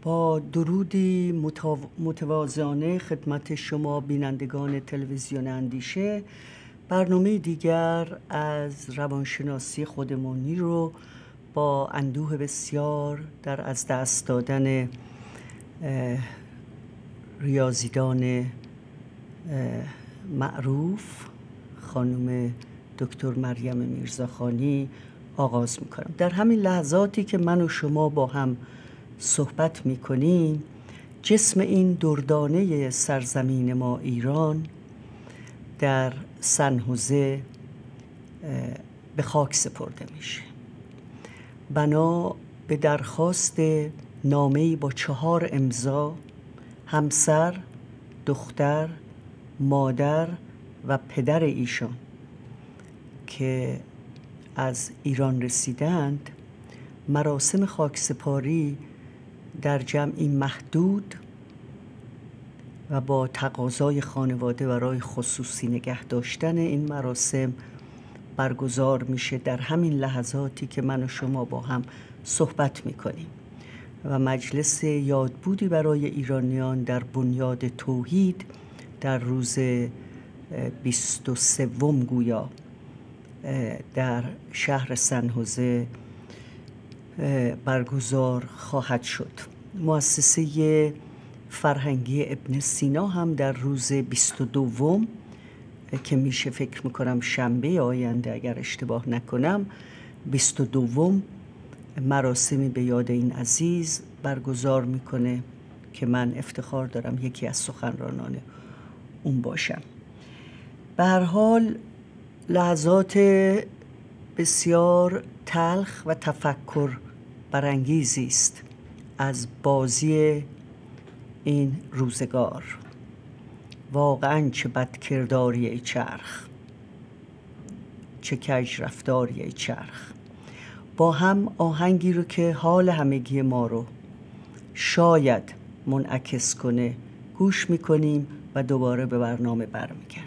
با درودی متواضعانه خدمت شما بینندگان تلویزیون اندیشه، برنامه دیگر از روانشناسی خودمانی رو با اندوه بسیار در از دست دادن ریاضیدان معروف خانم دکتر مریم میرزاخانی آغاز میکنم. در همین لحظاتی که من و شما با هم صحبت میکنیم، جسم این دردانه سرزمین ما ایران در سن‌حوزه به خاک سپرده میشه. بنا به درخواست نامه‌ای با 4 امضا، همسر، دختر، مادر و پدر ایشان که از ایران رسیدند، مراسم خاکسپاری در جمعی محدود و با تقاضای خانواده برای خصوصی نگه داشتن این مراسم برگزار میشه در همین لحظاتی که من و شما با هم صحبت میکنیم و مجلس یادبودی برای ایرانیان در بنیاد توحید در روز 23 گویا در شهر سن‌حوزه برگزار خواهد شد. مؤسسه فرهنگی ابن سینا هم در روز 22 که میشه فکر میکنم شنبه آینده اگر اشتباه نکنم 22 مراسمی به یاد این عزیز برگزار میکنه که من افتخار دارم یکی از سخنرانان اون باشم. به هر حال لحظات بسیار تلخ و تفکر برانگیزی است از بازی این روزگار. واقعاً چه بدکرداری ای چرخ، چه کج رفتاری ای چرخ. با هم آهنگی رو که حال همگی ما رو شاید منعکس کنه گوش میکنیم و دوباره به برنامه برمیگردیم.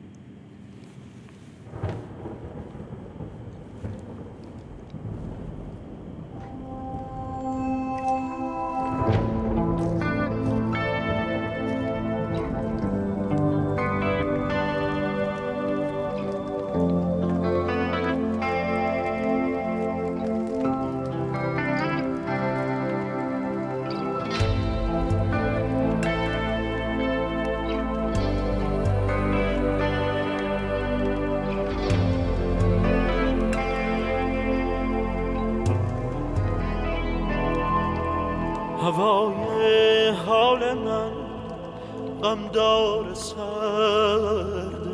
هوای حال من غمدار سرده،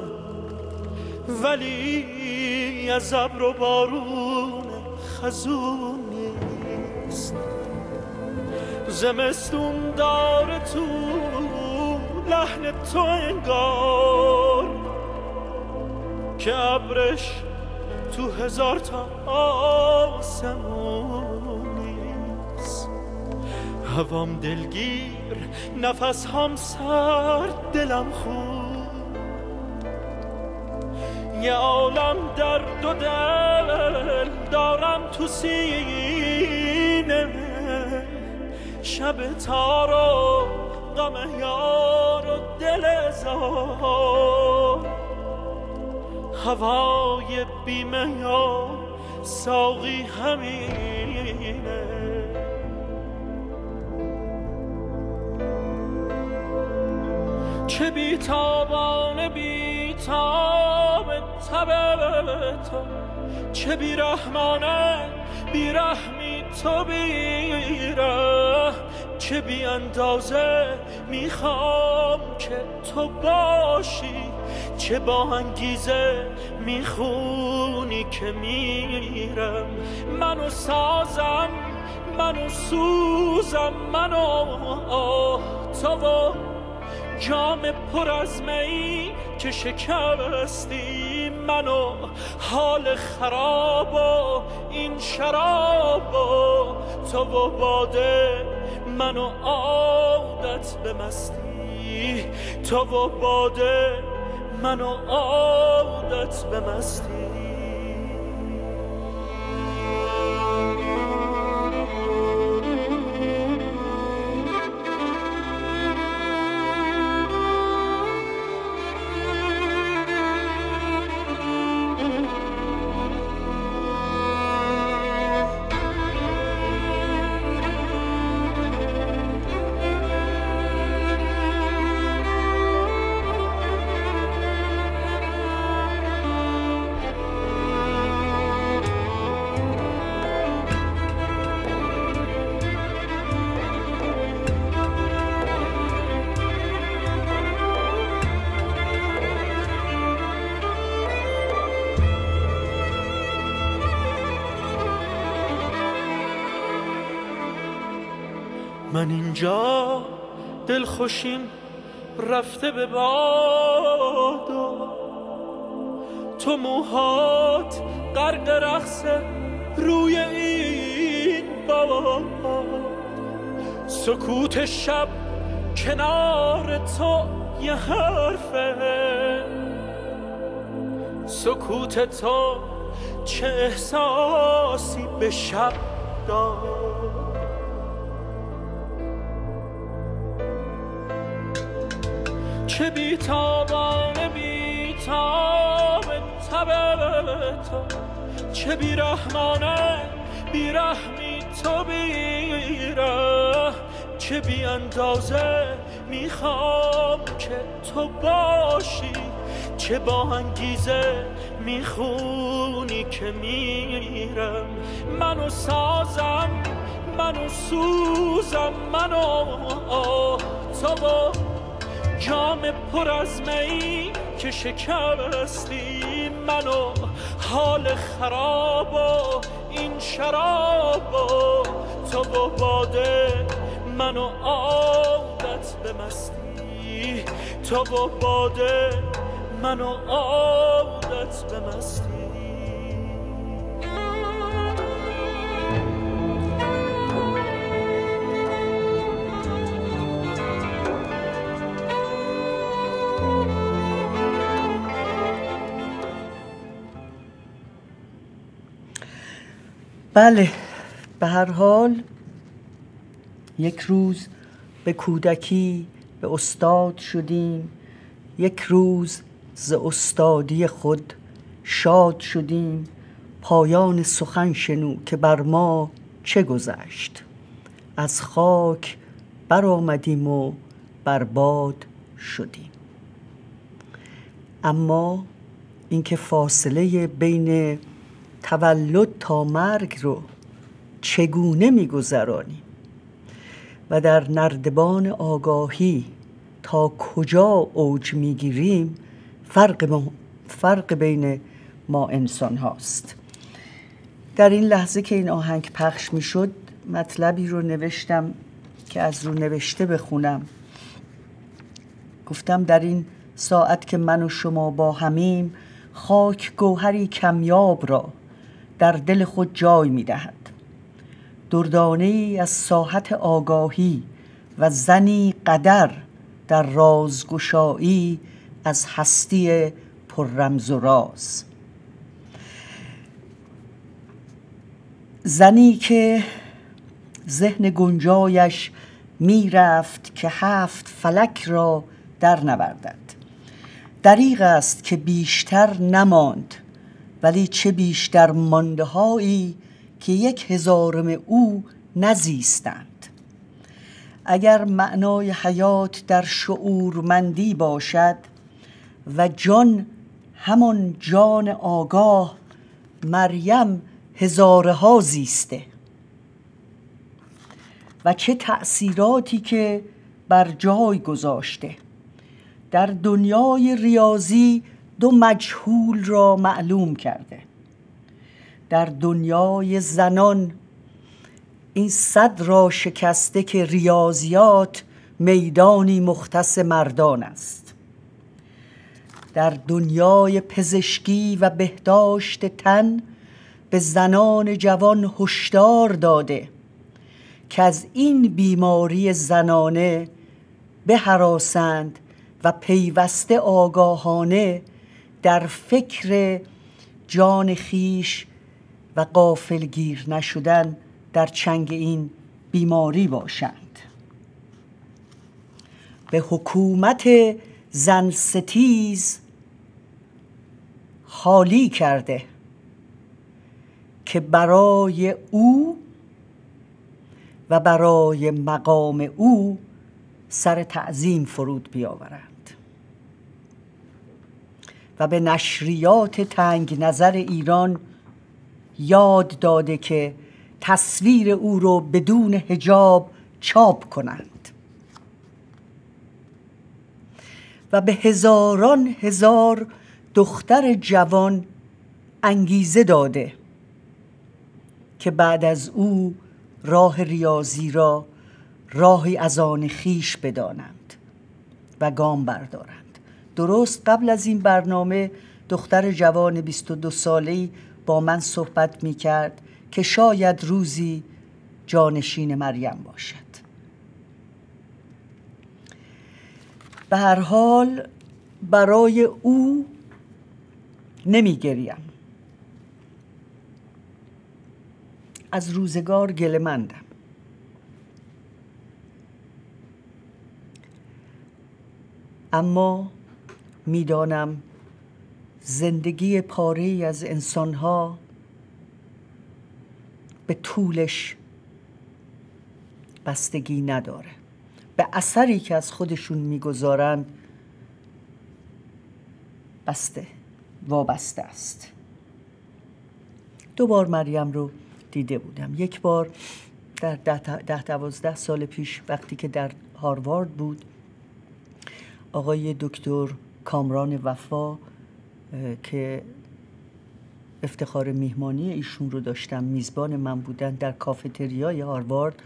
ولی از ابر و بارون خزون نیست. زمستون داره تو لحن تو انگار که ابرش تو 1000 تا آسمون. هوام دلگیر، نفس هم سرد، دلم خون، یه عالم درد و دل دارم تو سینه. شب تار و غم یار و دل زار، هوای بیمه یا ساقی همینه. چه بیتابانه بیتاب تب تو، چه بیرحمانه بیرحمی تو بیره. چه بی اندازه میخوام که تو باشی، چه با انگیزه میخونی که میرم. منو سازم، منو سوزم، منو تو و جام پر از می که شکستی. منو حال خراب و این شراب و تو و باده، منو عادت به مستی. تو و باده، منو عادت به مستی. من اینجا دلخوشیم رفته به باد و تو موهات غرق رقص روی این باد. سکوت شب کنار تو یه حرفه، سکوت تو چه احساسی به شب داد. چه بیتابانه بیتاب تب تو، چه بیرحمانه بیرحمی تو بیره، چه بی اندازه میخوام که تو باشی، چه با انگیزه میخونی که میرم. منو سازم، منو سوزم، منو تو با جام پر از می که شکستی، منو حال خراب و این شراب و تو با باده، منو عادت به مستی، تو با باده منو عادت به مستی. بله، به هر حال یک روز به کودکی به استاد شدیم، یک روز ز استادی خود شاد شدیم. پایان سخن شنو که بر ما چه گذشت، از خاک برآمدیم و بر باد شدیم. اما اینکه فاصله بین تولد تا مرگ رو چگونه می‌گذرانیم و در نردبان آگاهی تا کجا اوج می‌گیریم، فرق بین ما انسان هاست. در این لحظه که این آهنگ پخش می‌شد، مطلبی رو نوشتم که از رو نوشته بخونم. گفتم در این ساعت که من و شما با همیم، خاک گوهری کمیاب را در دل خود جای می‌دهد. دردانه‌ای از ساحت آگاهی و زنی قدر در رازگشایی از هستی پر رمز و راز. زنی که ذهن گنجایش میرفت که 7 فلک را در نوردد. دریغ است که بیشتر نماند، ولی چه بیشتر مانده هایی که 1000 او نزیستند. اگر معنای حیات در شعورمندی باشد و جان همان جان آگاه، مریم هزارها زیسته. و چه تأثیراتی که بر جای گذاشته. در دنیای ریاضی 2 مجهول را معلوم کرده. در دنیای زنان این صد را شکسته که ریاضیات میدانی مختص مردان است. در دنیای پزشکی و بهداشت تن به زنان جوان هشدار داده که از این بیماری زنانه بهراسند و پیوسته آگاهانه در فکر جان خیش و غافلگیر نشدن در چنگ این بیماری باشند. به حکومت زن ستیز حالی کرده که برای او و برای مقام او سر تعظیم فرود بیاورند و به نشریات تنگ نظر ایران یاد داده که تصویر او رو بدون حجاب چاپ کنند و به هزاران هزار دختر جوان انگیزه داده که بعد از او راه ریاضی را راهی از آن خویش بدانند و گام بردارند. درست قبل از این برنامه دختر جوان 22 ساله‌ای با من صحبت می کرد که شاید روزی جانشین مریم باشد. به هر حال برای او نمی گریم. از روزگار گله‌مندم. اما میدانم زندگی پاره‌ای از انسان‌ها به طولش بستگی نداره، به اثری که از خودشون میگذارند وابسته است. 2 بار مریم رو دیده بودم. یک بار در 10-12 سال پیش وقتی که در هاروارد بود، آقای دکتر کامران وفا که افتخار میهمانی ایشون رو داشتم، میزبان من بودن در کافتریای هاروارد،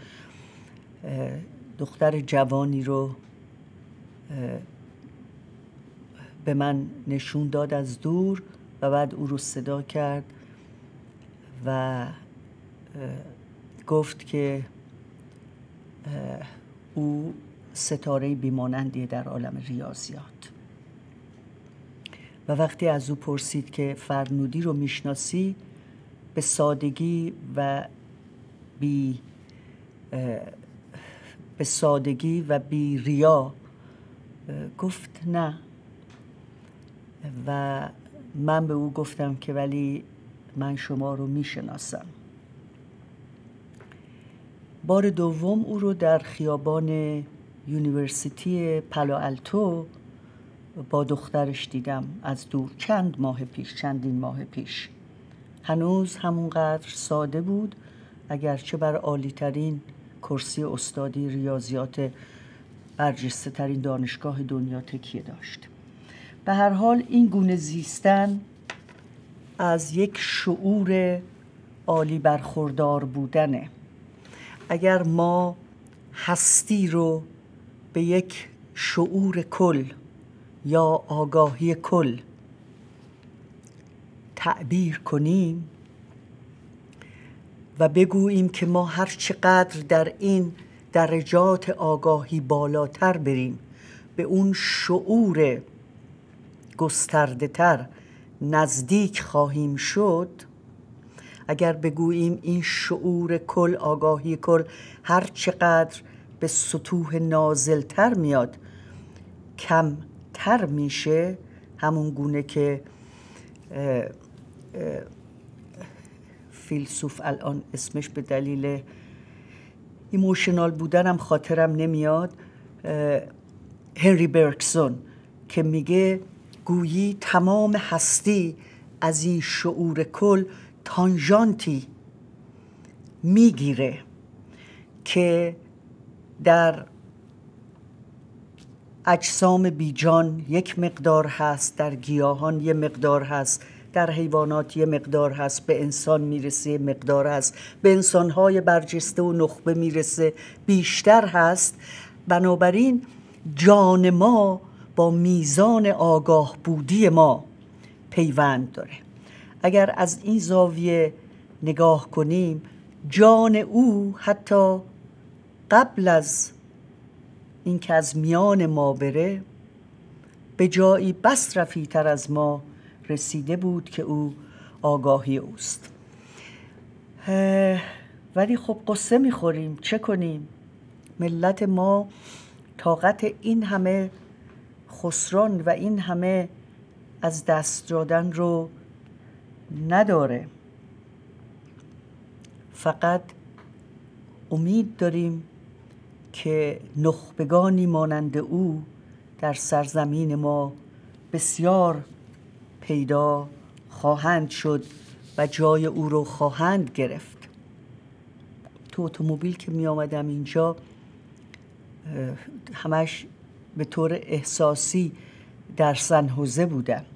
دختر جوانی رو به من نشون داد از دور و بعد او رو صدا کرد و گفت که او ستاره بیمانندی در عالم ریاضیات. و وقتی از او پرسید که فرنودی رو میشناسی، به سادگی و بی ریا گفت نه. و من به او گفتم که ولی من شما رو میشناسم. بار دوم او رو در خیابان یونیورسیتی پالوالتو با دخترش دیدم از دور، چندین ماه پیش. هنوز همونقدر ساده بود، اگرچه بر عالی‌ترین کرسی استادی ریاضیات برجسته ترین دانشگاه دنیا تکیه داشت. به هر حال این گونه زیستن از یک شعور عالی برخوردار بودنه. اگر ما هستی رو به یک شعور کل یا آگاهی کل تعبیر کنیم و بگوییم که ما هر چقدر در این درجات آگاهی بالاتر بریم، به اون شعور گسترده تر نزدیک خواهیم شد. اگر بگوییم این شعور کل، آگاهی کل، هر چقدر به سطوح نازلتر میاد کمتر میشه، همون گونه که فیلسوف الان اسمش به دلیل ایموشنال بودنم خاطرم نمیاد، هنری برگسون، که میگه گویی تمام هستی از این شعور کل تانژانتی میگیره که در اجسام بیجان یک مقدار هست، در گیاهان یک مقدار هست، در حیوانات یک مقدار هست، به انسان میرسه یک مقدار هست، به انسانهای برجسته و نخبه میرسه بیشتر هست. بنابراین جان ما با میزان آگاه بودی ما پیوند داره. اگر از این زاویه نگاه کنیم، جان او حتی قبل از این که از میان ما بره به جایی بس رفیع‌تر از ما رسیده بود که او آگاهی اوست. ولی خب قصه میخوریم، چه کنیم؟ ملت ما طاقت این همه خسران و این همه از دست دادن رو نداره. فقط امید داریم که نخبگانی مانند او در سرزمین ما بسیار پیدا خواهند شد و جای او رو خواهند گرفت. تو اتومبیل که می آمدم اینجا همش به طور احساسی در سن‌حوزه بودم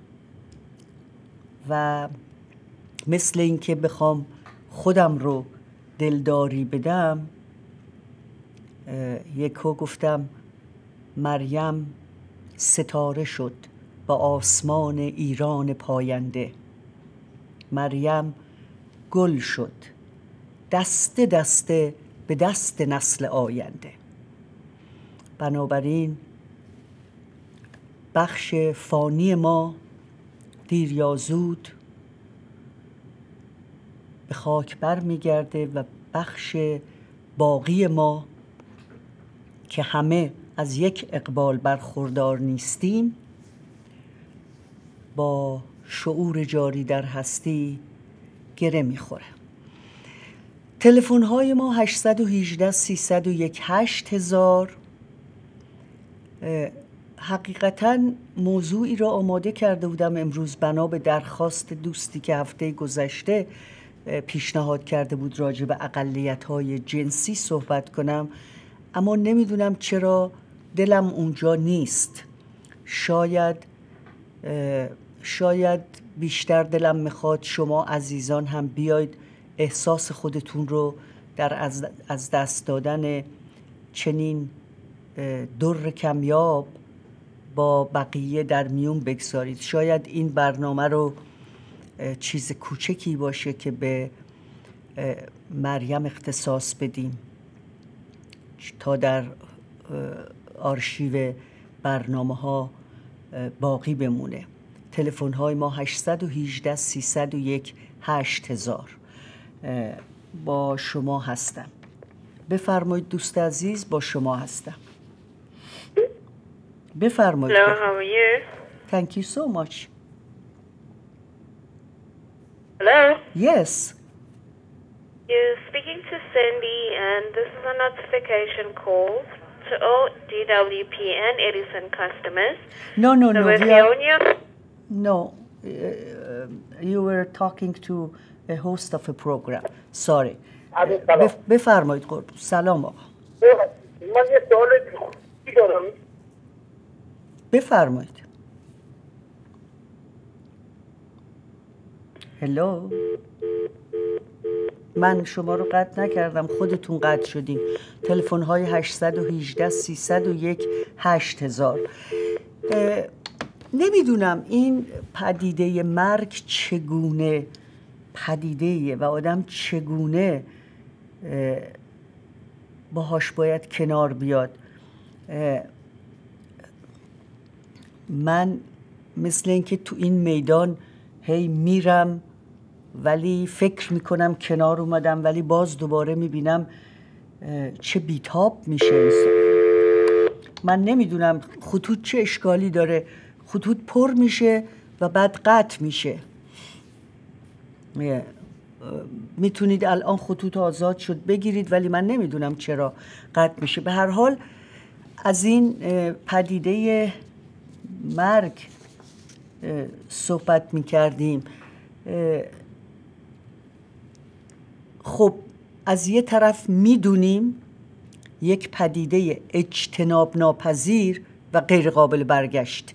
و مثل این که بخوام خودم رو دلداری بدم، یکو گفتم مریم ستاره شد با آسمان ایران پاینده، مریم گل شد دسته دسته به دست نسل آینده. بنابراین بخش فانی ما دیر یا زود به خاک بر میگرده و بخش باقی ما که همه از یک اقبال برخوردار نیستیم با شعور جاری در هستی گره میخوره. تلفن های ما 818 301 8000. حقیقتاً موضوعی را آماده کرده بودم امروز بنا به درخواست دوستی که هفته گذشته پیشنهاد کرده بود راجع به اقلیت‌های جنسی صحبت کنم، اما نمیدونم چرا دلم اونجا نیست. شاید بیشتر دلم میخواد شما عزیزان هم بیاید احساس خودتون رو در از دست دادن چنین در کمیاب با بقیه در میون بگذارید. شاید این برنامه رو چیز کوچکی باشه که به مریم اختصاص بدیم تا در آرشیو برنامه ها باقی بمونه. تلفن های ما 818 301 8000. با شما هستم. بفرمایید دوست عزیز، با شما هستم. بفرمایید. Hello, how are you? Thank you so much. Hello? Yes. You're speaking to Cindy, and this is a notification call to all DWP and Edison customers. No. We're We here are, on your... no. You were talking to a host of a program. Sorry. بفرمایید قربان. سلام آقا. من یه سوال دارم. بفرمایید. هلو. من شما رو قطع نکردم، خودتون قطع شدین. تلفن های 818 301 8000. نمیدونم این پدیده مرگ چگونه پدیده‌ایه و آدم چگونه باهاش باید کنار بیاد. من مثل اینکه تو این میدان هی میرم ولی فکر میکنم کنار اومدم، ولی باز دوباره میبینم چه بیتاب میشه. من نمیدونم خطوط چه اشکالی داره، خطوط پر میشه و بعد قطع میشه. میتونید الان خطوط آزاد شد بگیرید، ولی من نمیدونم چرا قطع میشه. به هر حال از این پدیده مرگ صحبت میکردیم. خب از یه طرف میدونیم یک پدیده اجتناب ناپذیر و غیر قابل برگشت.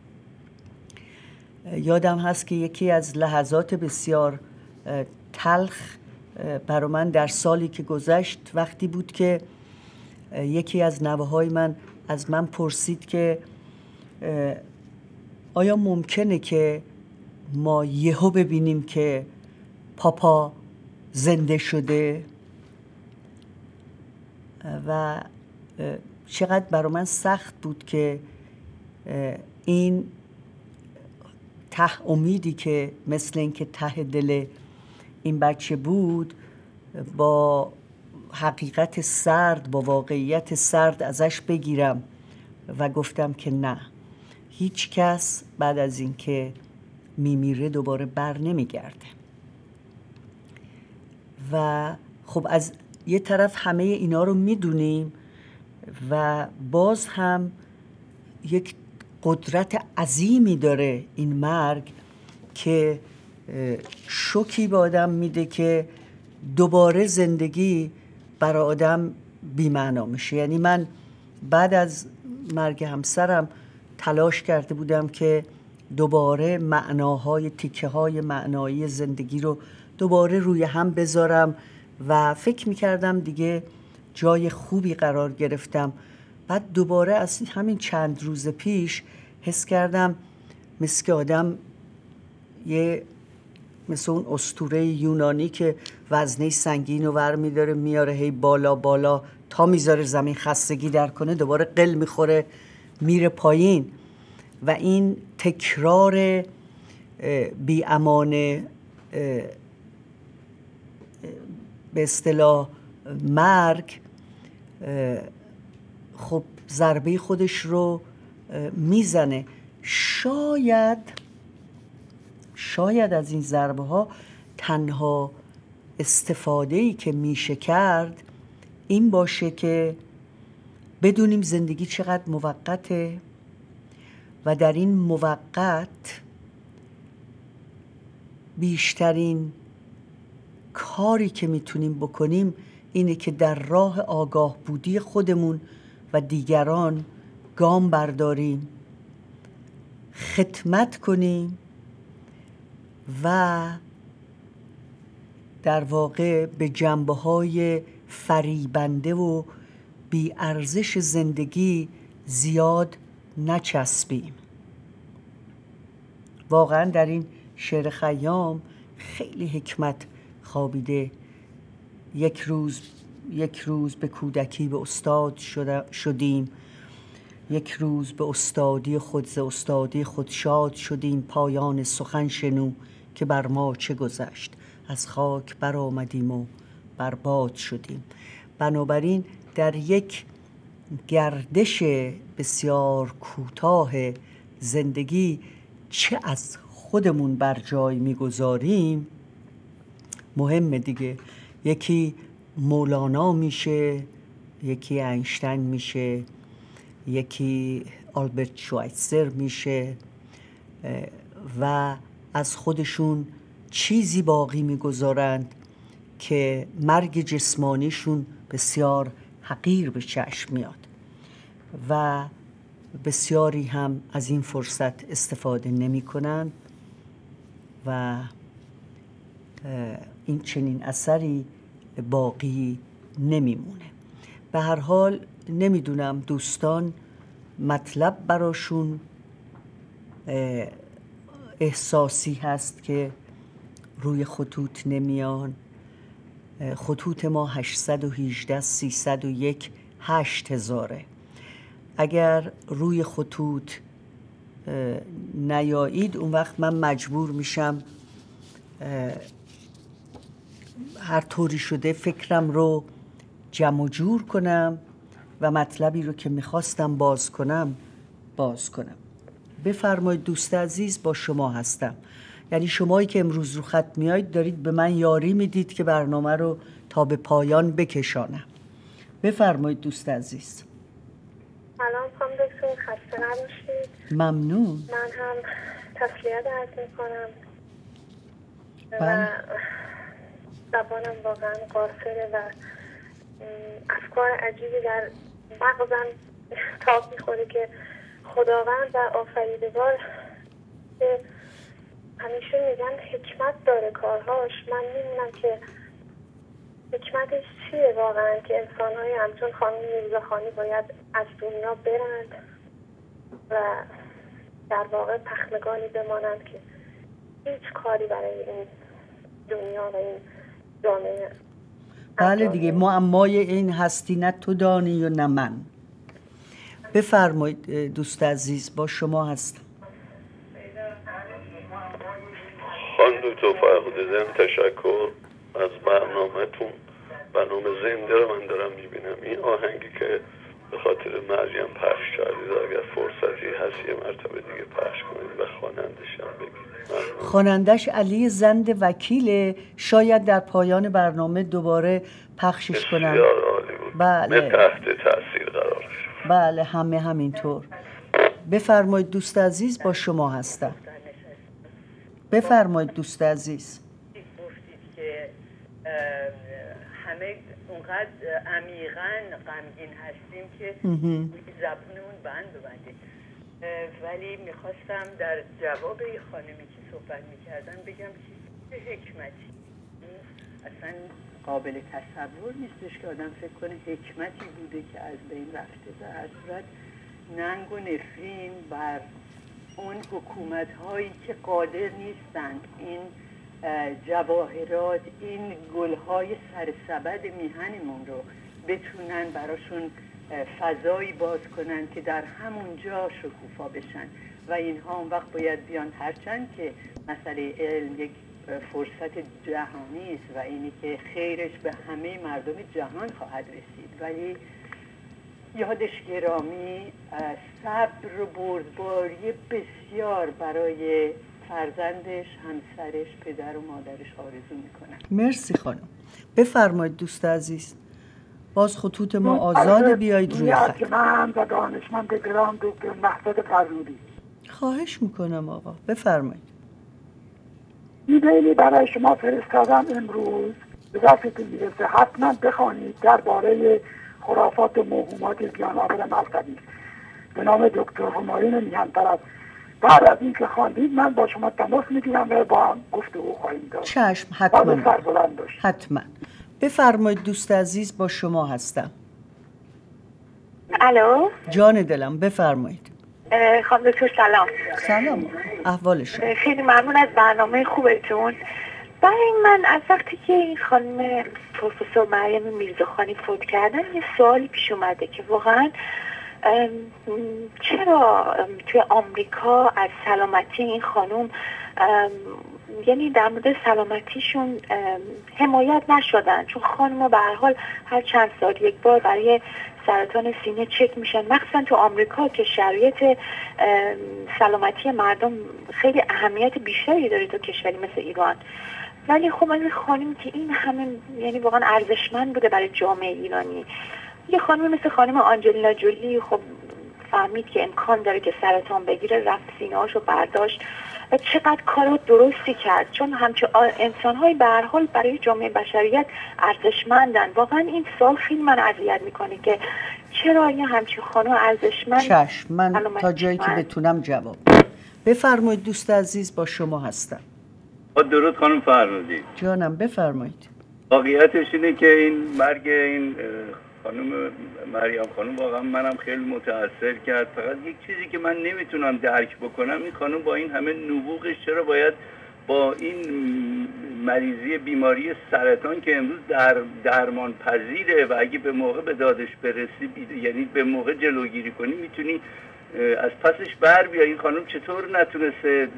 یادم هست که یکی از لحظات بسیار تلخ برای من در سالی که گذشت وقتی بود که یکی از نوه‌های من از من پرسید که آیا ممکنه که ما یهو ببینیم که پاپا زنده شده؟ و چقدر برای من سخت بود که این ته امیدی که مثل این که ته دل این بچه بود با حقیقت سرد، با واقعیت سرد ازش بگیرم و گفتم که نه، هیچ کس بعد از این که میمیره دوباره بر نمیگرده. و خب از یه طرف همه اینا رو میدونیم و باز هم یک قدرت عظیمی داره این مرگ که شوکی به آدم میده که دوباره زندگی برای آدم بی‌معنا میشه. یعنی من بعد از مرگ همسرم تلاش کرده بودم که دوباره معناهای تیکه های معنایی زندگی رو دوباره روی هم بذارم و فکر میکردم دیگه جای خوبی قرار گرفتم. بعد دوباره از همین چند روز پیش حس کردم مثل که آدم مثل اون اسطوره یونانی که وزنه سنگین رو ور میداره میاره هی بالا بالا تا میذاره زمین خستگی در کنه، دوباره قل میخوره میره پایین و این تکرار بی امان به اصطلاح مرگ خب ضربه خودش رو میزنه. شاید از این ضربه ها تنها استفاده‌ای که میشه کرد این باشه که بدونیم زندگی چقدر موقته و در این موقت بیشترین کاری که میتونیم بکنیم اینه که در راه آگاه بودی خودمون و دیگران گام برداریم، خدمت کنیم و در واقع به جنبه‌های فریبنده و بی ارزش زندگی زیاد نچسبیم. واقعا در این شعر خیام خیلی حکمت خوابیده. یک روز به کودکی به استاد شدیم، یک روز به استادی خود ز استادی خود شاد شدیم. پایان سخن شنو که بر ما چه گذشت، از خاک بر آمدیم و برباد شدیم. بنابراین در یک گردش بسیار کوتاه زندگی چه از خودمون بر جای میگذاریم مهمه دیگه. یکی مولانا میشه، یکی اینشتین میشه، یکی آلبرت شوایتزر میشه و از خودشون چیزی باقی میگذارند که مرگ جسمانیشون بسیار حقیر به چشم میاد و بسیاری هم از این فرصت استفاده نمی کنند و این چنین اثری باقی نمیمونه. به هر حال نمیدونم دوستان مطلب براشون احساسی هست که روی خطوط نمیان. خطوط ما 818 301 8000. اگر روی خطوط نیایید اون وقت من مجبور میشم هر طوری شده فکرم رو جمع و جور کنم و مطلبی رو که میخواستم باز کنم. بفرمایید دوست عزیز، با شما هستم. یعنی شمایی که امروز رو خط میایید دارید به من یاری میدید که برنامه رو تا به پایان بکشانم. بفرمایید دوست عزیز. سلام خانم دکتر، خسته نباشید. ممنون. من هم تسلیت عرض میکنم بله. و زبانم واقعا قاصره و افکار عجیبی در مغزم تاب میخوره که خداوند و آفریدگار که همیشه میگن حکمت داره کارهاش. من میدونم که حکمتش چیه واقعا که انسان‌های همچون خانم میرزاخانی باید از دنیا برند و در واقع پخمگانی بمانند که هیچ کاری برای این دنیا و این جامعه. بله دیگه، معمای این هستی نه تو دانی و نه من. بفرمایید دوست عزیز، با شما هستم. خانم دکتر فرخزاده، تشکر از برنامه‌تون. برنامه زنده رو من دارم میبینم. این آهنگی که به خاطر مریم پخش کردید اگر فرصتی هست یه مرتبه دیگه پخش کنید و خوانندش هم بگید. خوانندش علی زند وکیله. شاید در پایان برنامه دوباره پخشش کنم. بسیار عالی بود. بله. تحت تاثیر قرار شد. بله، همینطور. بفرمایید دوست عزیز، با شما هستم. بفرمایید دوست عزیز. گفتید که همه اونقدر عمیقاً غمگین هستیم که زبونمون بند ببندیم. ولی میخواستم در جواب یه خانمی که صحبت میکردن بگم چه حکمتی اصلا قابل تصور نیستش که آدم فکر کنه حکمتی بوده که از بین رفته. در هر صورت ننگ و نفرین بر اون حکومت هایی که قادر نیستند این جواهرات، این گلهای سرسبد میهنمون رو بتونن براشون فضایی باز کنن که در همون جا شکوفا بشن و اینها اون وقت باید بیان. هرچند که مسئله علم یک فرصت جهانی است و اینی که خیرش به همه مردم جهان خواهد رسید، ولی یادش گرامی صبر و بردباری بسیار برای فرزندش، همسرش، پدر و مادرش آرزو میکنن. مرسی خانم. بفرمایید دوست عزیز. باز خطوط ما آزاده، بیایید روی خط. من و دانشمند گرام دکتر مهداد فرنودی. خواهش میکنم آقا، بفرمایید. ایمیلی برای شما فرستادم امروز، به دستتون میرسه، حتما بخوانید. درباره خرافات و موهومات جان آور مذهبی به نام دکتر همایون میهن‌طرف. بعد از این که خواندید من با شما تماس میگیرم و با هم گفتگو خواهیم داشت. چشم، حتما. بفرمایید دوست عزیز، با شما هستم. الو جان دلم، بفرمایید. خانم دکتر سلام. سلام، احوال شما؟ خیلی ممنون از برنامه خوبتون. برای من از وقتی که این خانم پروفسور مریم میرزاخانی فوت کردن یه سوالی پیش اومده که واقعا چرا توی آمریکا از سلامتی این خانم، یعنی در مورد سلامتیشون حمایت نشدن؟ چون خانم به هر حال هر چند سال یک بار برای سرطان سینه چک میشن، مخصوصا تو آمریکا که شرایط سلامتی مردم خیلی اهمیت بیشتری داره تا کشوری مثل ایران. ولی خب این خانم که این همه یعنی واقعا ارزشمند بوده برای جامعه ایرانی، یه خانم مثل خانم آنجلینا جولی خب فهمید که امکان داره که سرطان بگیره، رفت سینه‌هاشو برداشت و چقدر کارو درستی کرد، چون همچون انسان‌های به هر حال برای جامعه بشریت ارزشمندن. واقعا این سوال خیلی من اذیت میکنه که چرا این همچین خانم ارزشمند. چشم، من تا جایی که بتونم جواب. بفرمایید دوست عزیز، با شما هستم. درود خانم فرنودی. جانم، بفرمایید. واقعیتش اینه که این مرگ این خانم مریم خانم واقعا منم خیلی متاثر کرد. فقط یک چیزی که من نمیتونم درک بکنم، این خانم با این همه نبوغش چرا باید با این مریضی بیماری سرطان که امروز درمان پذیره و اگه به موقع به دادش برسی، یعنی به موقع جلوگیری کنی، میتونی از پسش بر بیای. این خانم چطور نتونسته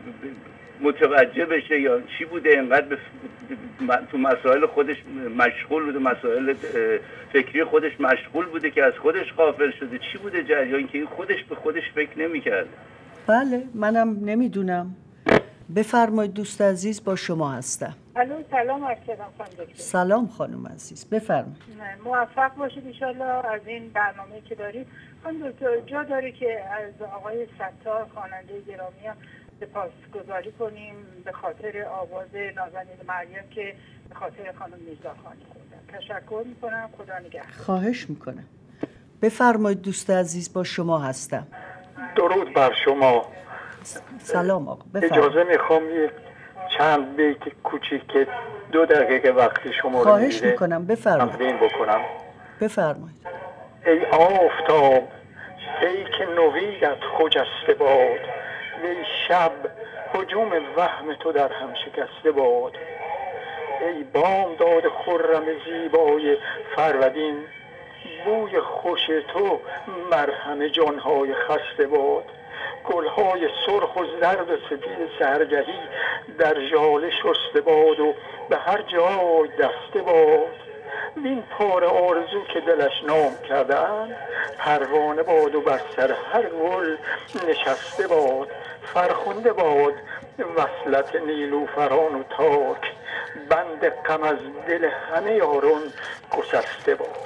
متوجه بشه یا چی بوده اینقدر تو مسائل خودش مشغول بوده، مسائل فکری خودش مشغول بوده که از خودش غافل شده؟ چی بوده جریان که این خودش به خودش فکر نمی‌کرده؟ بله، منم نمیدونم. بفرمایید دوست عزیز، با شما هستم. الو، سلام عرض کردم خانم دکتر. سلام خانم عزیز، بفرمایید. موفق باشید ان شاءالله از این برنامه‌ای که دارید. خانم دکتر، جا داره که از آقای ستار خواننده گرامی هم سپاسگزاری کنیم به خاطر آواز نازنین مریم که به خاطر خانم میرزاخانی خوندن. تشکر میکنم، خدا نگهدار. خواهش میکنم. بفرمایید دوست عزیز، با شما هستم. درود بر شما. سلام آقا، بفرمایید. اجازه میخوام یک چند بیت کوچیک که 2 دقیقه وقتی شما رو خواهش میکنم، بفرمایید. تقدیم بکنم. بفرمایید. ای آفتاب، ای که نویدت خجسته باد، ای شب هجوم وهم تو در هم شکسته باد. ای بامداد خرم زیبای فرودین، بوی خوش تو مرهم جانهای خسته باد. گلهای سرخ و زرد و سپید سحرگهی در ژاله شسته باد و به هر جای دسته باد. وین پاره آرزو که دلش نام کردن، پروانه باد و بر سر هر گل نشسته باد. فرخنده باد وصلت نیلوفران و تاک، بند غم از دل همه یاران گسسته باد.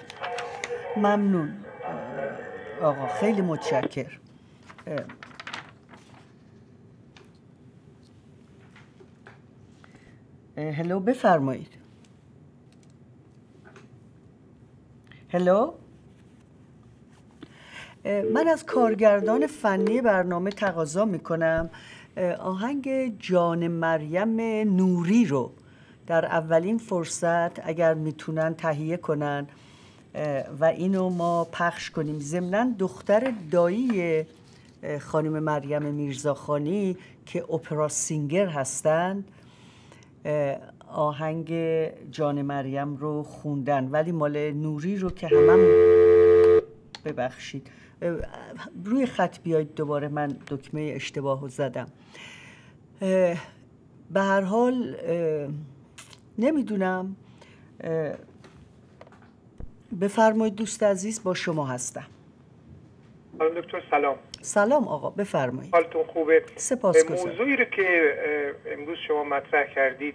ممنون آقا، خیلی متشکر. هلو، بفرمایید. هلو، من از کارگردان فنی برنامه تقاضا میکنم آهنگ جان مریم نوری رو در اولین فرصت اگر میتونن تهیه کنن و اینو ما پخش کنیم. ضمناً دختر دایی خانم مریم میرزاخانی که اپرا سینگر هستند آهنگ جان مریم رو خوندن، ولی مال نوری رو که ببخشید روی خط بیاید دوباره، من دکمه اشتباه رو زدم. به هر حال نمیدونم، بفرمایید دوست عزیز، با شما هستم. دکتر سلام. سلام آقا، بفرمایید. حالتون خوبه؟ سپاسگزارم. موضوعی رو که امروز شما مطرح کردید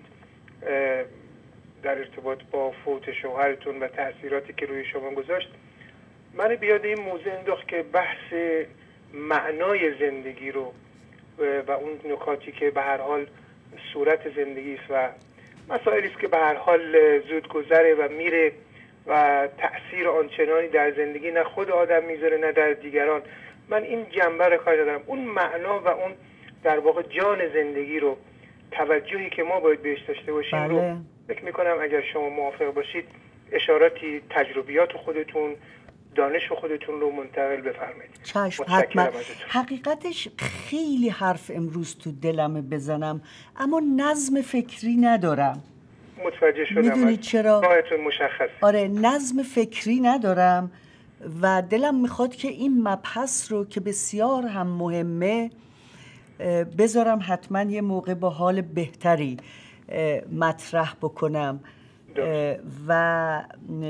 در ارتباط با فوت شوهرتون و تأثیراتی که روی شما گذاشت، من بیاد این موضوع انداخت که بحث معنای زندگی رو و اون نکاتی که به هر حال صورت زندگی است و مسائلی است که به هر حال زود گذره و میره و تأثیر آنچنانی در زندگی نه خود آدم میذاره نه در دیگران. من این جنبه رو کار دارم، اون معنا و اون در واقع جان زندگی رو، توجهی که ما باید بهش داشته باشیم رو فکر میکنم اگر شما موافق باشید اشاراتی، تجربیات خودتون، دانش خودتون رو منتقل بفرمایید. چشم، حتما. حقیقتش خیلی حرف امروز تو دلمه بزنم، اما نظم فکری ندارم. متوجه شدم. میدونید چرا؟ راهتون مشخص. آره، نظم فکری ندارم و دلم میخواد که این مبحث رو که بسیار هم مهمه بذارم حتما یه موقع با حال بهتری مطرح بکنم و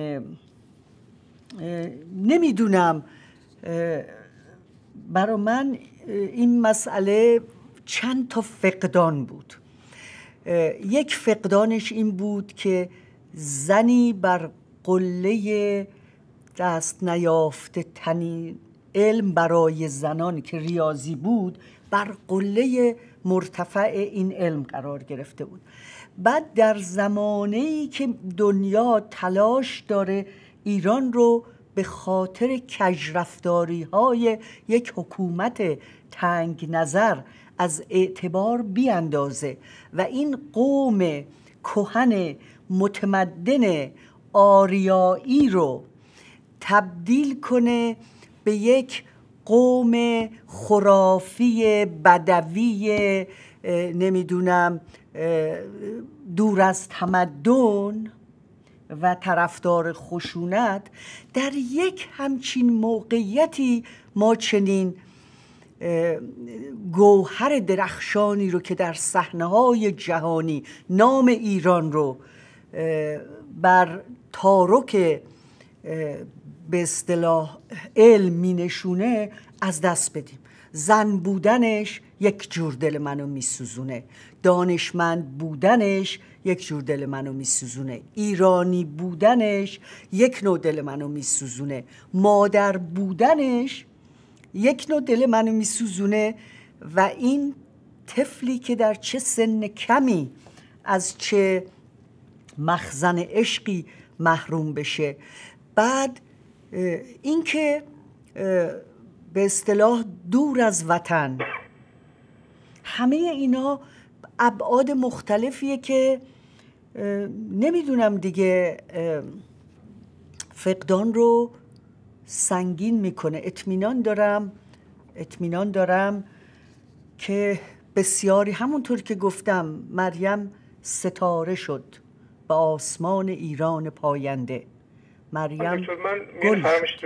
نمیدونم، برای من این مسئله چند تا فقدان بود. یک فقدانش این بود که زنی بر قله دست نیافته تنین علم برای زنان که ریاضی بود بر قله مرتفع این علم قرار گرفته بود. بعد در زمانه‌ای که دنیا تلاش داره ایران رو به خاطر کژرفتاری‌های یک حکومت تنگ نظر از اعتبار بیاندازه و این قوم کهن متمدن آریایی رو تبدیل کنه به یک قوم خرافی بدوی نمیدونم دور از تمدن و طرفدار خشونت، در یک همچین موقعیتی ما چنین گوهر درخشانی رو که در صحنه‌های جهانی نام ایران رو بر تارک به اصطلاح علم می نشونه از دست بدیم. زن بودنش یک جور دل منو می سوزونه، دانشمند بودنش یک جور دل منو می سوزونه، ایرانی بودنش یک نوع دل منو می سوزونه، مادر بودنش یک نوع دل منو می سوزونه. و این طفلی که در چه سن کمی از چه مخزن عشقی محروم بشه. بعد اینکه به اصطلاح دور از وطن، همه اینا ابعاد مختلفیه که نمیدونم دیگه فقدان رو سنگین میکنه. اطمینان دارم که بسیاری، همونطور که گفتم، مریم ستاره شد به آسمان ایران پاینده. مریم من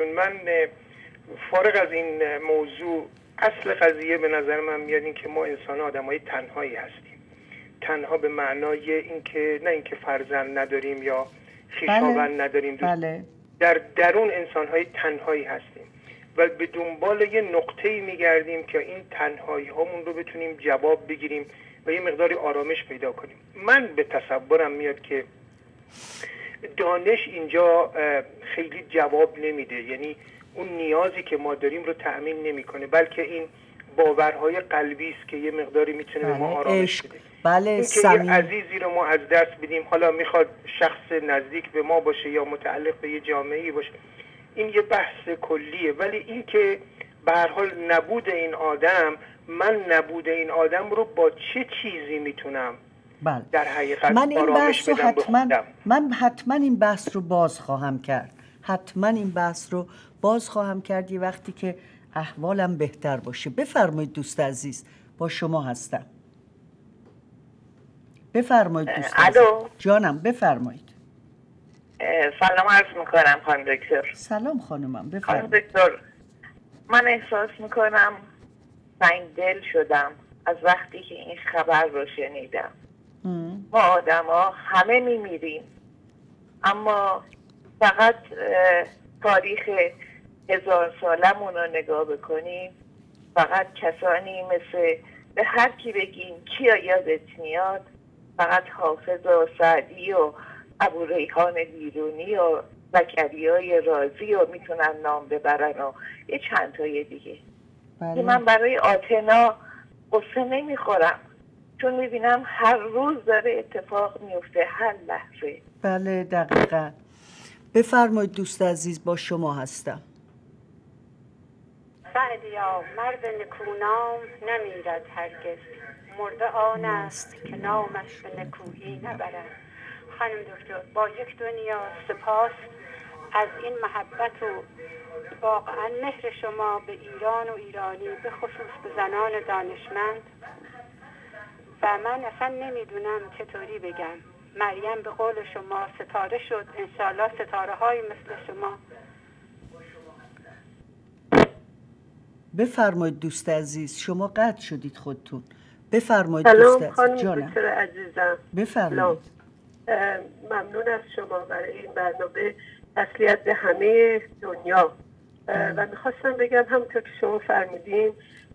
فارغ از این موضوع، اصل قضیه به نظر من میاد این که ما انسان آدمای تنهایی هستیم. تنها به معنای اینکه نه اینکه فرزند نداریم یا خویشاوند نداریم، بله. در درون انسان‌های تنهایی هستیم و به دنبال یه نقطه‌ای میگردیم که این تنهایی هامون رو بتونیم جواب بگیریم و یه مقداری آرامش پیدا کنیم. من به تصورم میاد که دانش اینجا خیلی جواب نمیده، یعنی اون نیازی که ما داریم رو تأمین نمیکنه، بلکه این باورهای قلبی است که یه مقداری میتونه به ما آرامش بده. بله، این که یه عزیزی رو ما از دست بدیم، حالا میخواد شخص نزدیک به ما باشه یا متعلق به یه جامعه‌ای باشه، این یه بحث کلیه. ولی این که به هر حال نبود این آدم، من نبود این آدم رو با چه چیزی میتونم بله. در حقیقت من این آرامش بحث رو بدم حتما این بحث رو باز خواهم کرد. حتما این بحث رو باز خواهم کرد یه وقتی که احوالم بهتر باشه. بفرمایید دوست عزیز، با شما هستم. بفرمایید دوست عزیز. جانم بفرمایید. سلام عرض میکنم خانم دکتر. سلام خانمم خانم بفرمایید. دکتر، من احساس میکنم سنگدل شدم از وقتی که این خبر رو شنیدم. ما آدم ها همه میمیریم، اما فقط تاریخ 1000 سالمون رو نگاه بکنیم، فقط کسانی مثل به هر کی بگیم کیا یادت میاد، فقط حافظ و سعدی و ابو ریحان بیرونی و زکریای رازی و میتونن نام ببرن و یه چند تای دیگه. بله. من برای آتنا قصه نمیخورم، چون میبینم هر روز داره اتفاق میفته، هر لحظه. بله دقیقا. بفرمایید دوست عزیز، با شما هستم. سعدیا مرد نکونام نمیرد هرگز، مرده آن است که نامش به نکویی نبرد. خانم دکتر، با یک دنیا سپاس از این محبت و واقعا مهر شما به ایران و ایرانی، به خصوص به زنان دانشمند. و من اصلا نمیدونم چطوری بگم. مریم به قول شما ستاره شد، انشالله ستاره های مثل شما. بفرمایید دوست عزیز، شما قطع شدید خودتون. بفرمایید دوست عزیز. سلام خانم دکتر عزیزم. بفرمایید. ممنون از شما برای این برنامه، تسلیت به همه دنیا. و میخواستم بگم همونطور که شما فرمودین،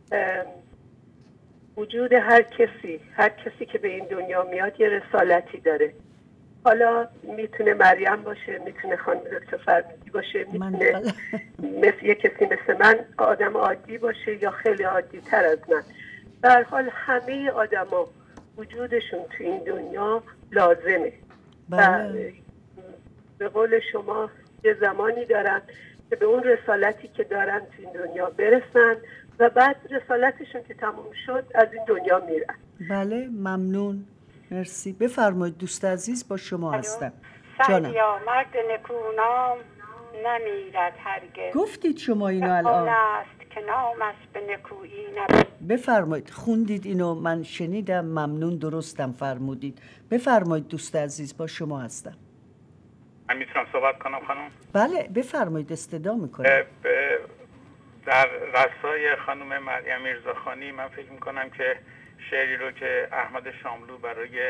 وجود هر کسی که به این دنیا میاد یه رسالتی داره. حالا میتونه مریم باشه، میتونه خانم دکتر فرمودی باشه، میتونه مثل یه کسی مثل من آدم عادی باشه یا خیلی عادی تر از من. در حال همه آدما وجودشون تو این دنیا لازمه. و به قول شما یه زمانی دارن که به اون رسالتی که دارن تو این دنیا برسن و بعد رسالتشون که تموم شد از این دنیا میرن. بله ممنون، مرسی. بفرمایید دوست عزیز، با شما هستم. سعدیا مرد نکونام نمیرد هرگز، گفتید شما اینو الان است که نامش به نکویی نبرد. بفرمایید، خوندید اینو، من شنیدم. ممنون، درستم فرمودید. بفرمایید دوست عزیز، با شما هستم. من میتونم صحبت کنم خانم؟ بله بفرمایید، استدا میکنم. در رسای خانم مریم میرزاخانی من فکر میکنم که شعری رو که احمد شاملو برای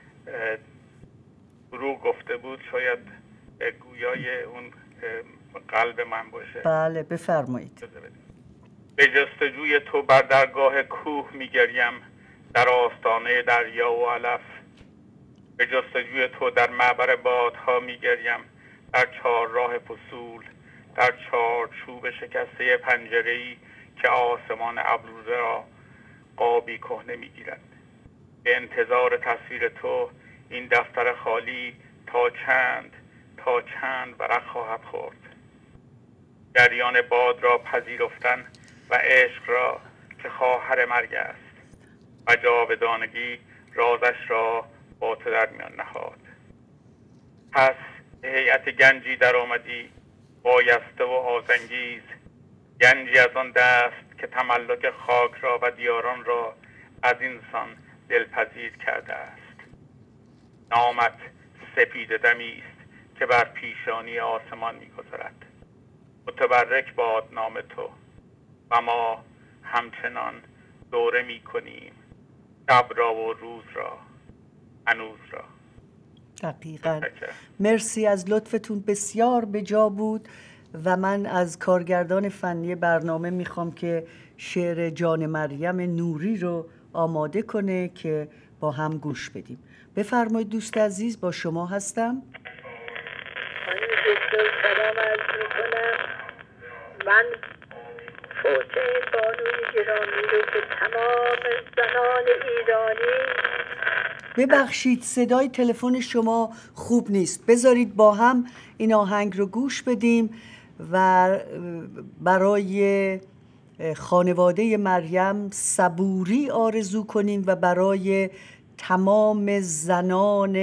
گروه گفته بود شاید گویای اون قلب من باشه. بله بفرمایید. به جستجوی تو بر درگاه کوه میگریم، در آستانه دریا و علف. به جستجوی تو در معبر بادها میگریم، در چهارراه فصول، در چارچوب شکسته پنجره‌ای که آسمان ابروزه را قابی کهنه میگیرد. به انتظار تصویر تو این دفتر خالی تا چند ورق خواهد خورد. جریان باد را پذیرفتن و عشق را که خواهر مرگ است و جاودانگی رازش را با تو در میان نهاد. پس هیئت گنجی در آمدی بایسته و آزنگیز، گنجی از آن دست که تملک خاک را و دیاران را از اینسان دلپذیر کرده است. نامت سپید دمی است که بر پیشانی آسمان می‌گذرد. متبرک باد نام تو و ما همچنان دوره می‌کنیم شب را و روز را، هنوز را. دقیقاً. مرسی از لطفتون، بسیار بجا بود. و من از کارگردان فنی برنامه میخوام که شعر جان مریم نوری رو آماده کنه که با هم گوش بدیم. بفرمایید دوست عزیز، با شما هستم. سلام عرض میکنم. من فوت بانوی گرامی رو به تمام زنان ایرانی. ببخشید صدای تلفن شما خوب نیست، بذارید با هم این آهنگ رو گوش بدیم و برای خانواده مریم صبوری آرزو کنیم و برای تمام زنان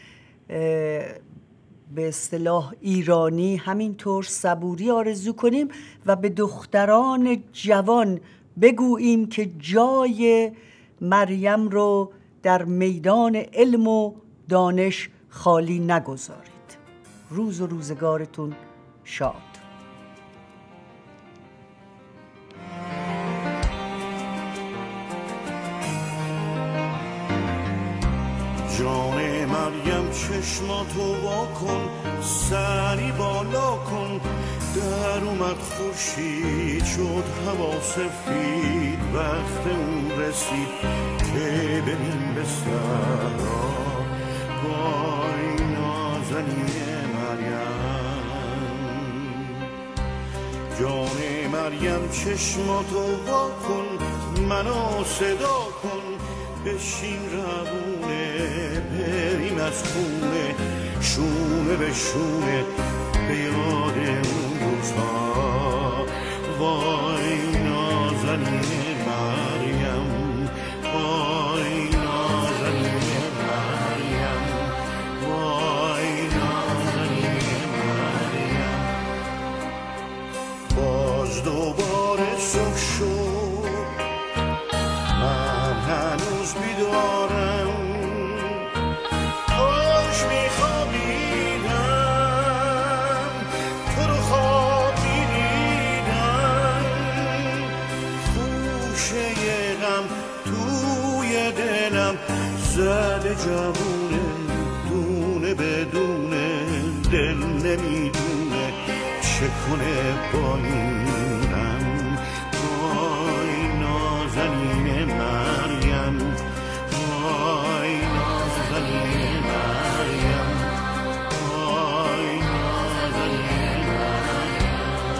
به اصطلاح ایرانی همینطور صبوری آرزو کنیم و به دختران جوان بگوییم که جای مریم رو در میدان علم و دانش خالی نگذارید. روز و روزگارتون شاد. جان مریم چشماتو وا کن، سری بالا کن، در اومد خورشید شد هوا سفید، وقت اون رسید که بریم به صحرا، وای نازنین مریم. جان مریم چشماتو وا کن، منو صدا کن، بشین روونه بریم از خونه، شونه به شونه به یاد اون روزها، وای نازنین مریم، وای نازنین مریم، وای نازنین مریم. باز دوباره صبح شد، من هنوز بیدارم، کاش میخوابیدم، تو رو خواب میدیدم، خوشه غم توی دلم زده جوونه، دونه بدونه دل نمیدونه چه کنه با اینم، وای نازنین مریم، وای نازنین مریم، وای نازنین مریم.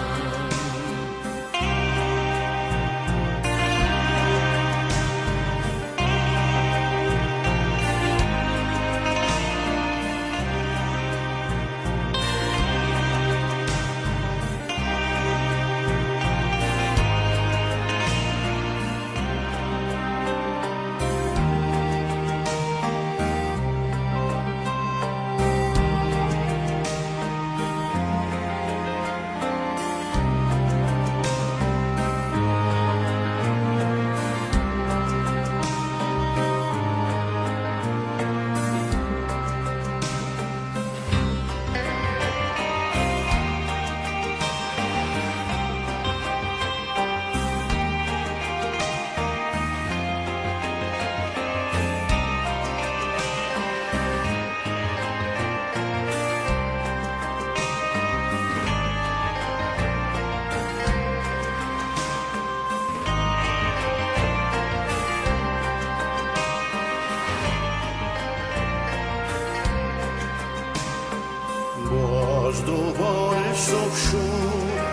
باز دوباره صبح شد،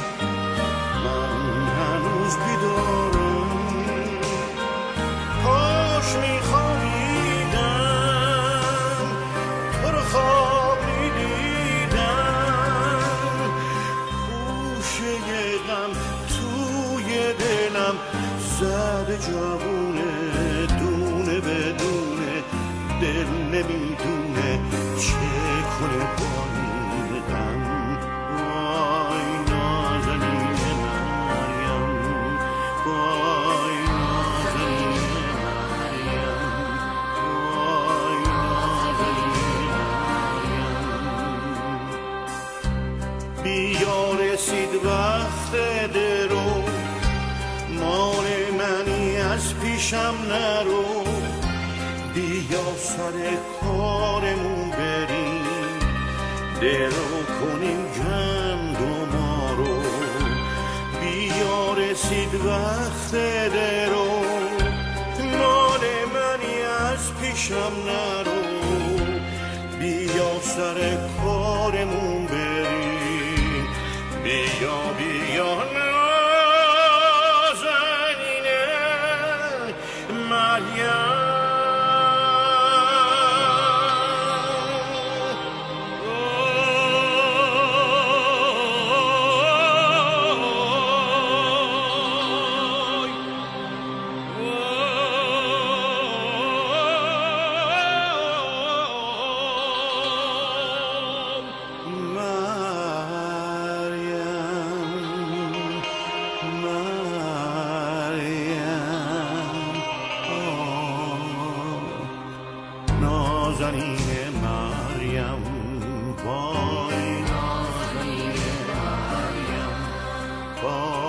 من هنوز بیدارم، کاش میخوابیدم، تو رو خواب میدیدم، خوشه غم توی دلم زده جوونه، دونه بدونه دل نمیدونه چه کنه با این غم، وای نازنین مریم، وای نازنین مریم، وای نازنین مریم. بیا رسید وقت درو، مال منی از پیشم نرو، بیا سر کارمون بریم، درو کنیم جند و ما رو، بیا رسید وقت درو، مال منی از پیشم نرو، بیا سر کارمون بریم، بیا بیا نازنین مریم. مریم وای نازنین مریم وای